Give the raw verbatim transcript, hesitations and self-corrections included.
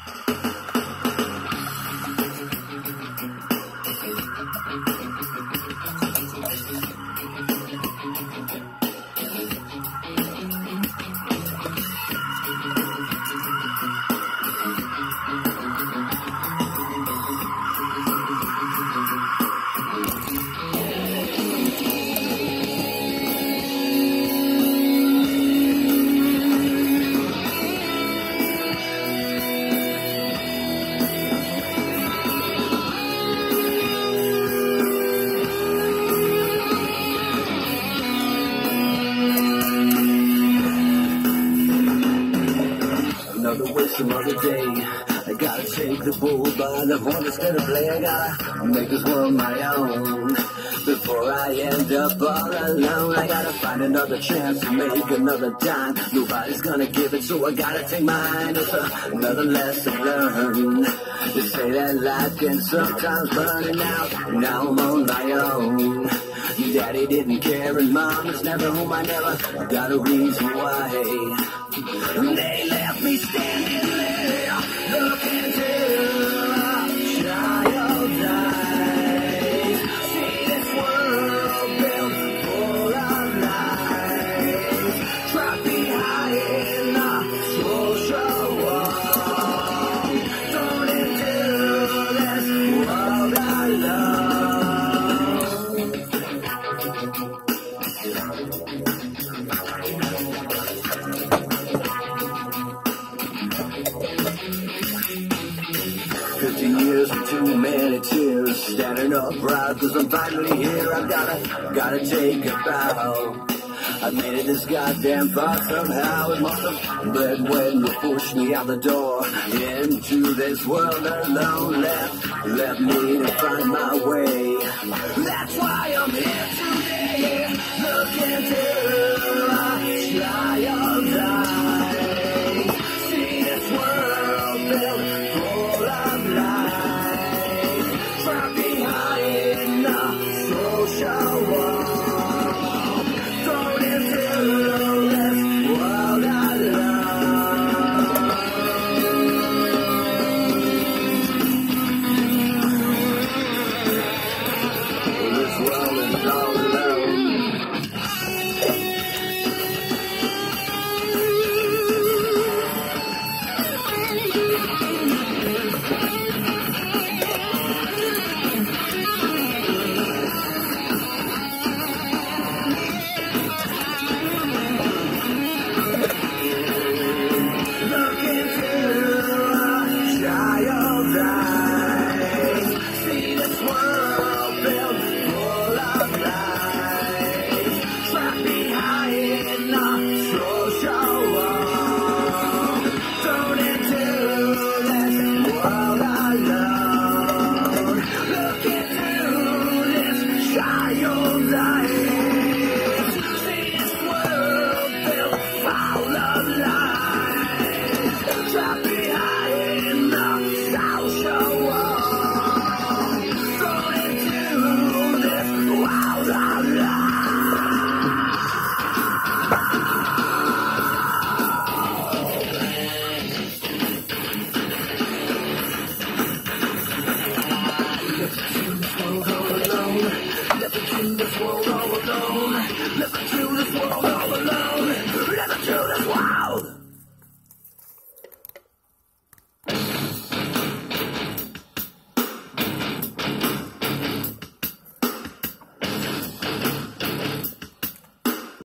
Another waste another day. I gotta take the bull by the horn instead of play. I gotta make this world my own before I end up all alone. I gotta find another chance to make another dime. Nobody's gonna give it, so I gotta take mine. It's another lesson learned. They say that life can sometimes burn it out. Now I'm on my own. Daddy didn't care and mom is never home. I never got a reason why. They left me standing there, looking to child eyes. See this world built full of lies, trapped behind the social wall, thrown into this world alone. Fifteen years and too many tears, standing up proud cause I'm finally here. I've gotta, gotta take a bow. I made it this goddamn far somehow. It must have bled when you pushed me out the door into this world alone. Left, left me to find my way. That's why I'm here today, looking to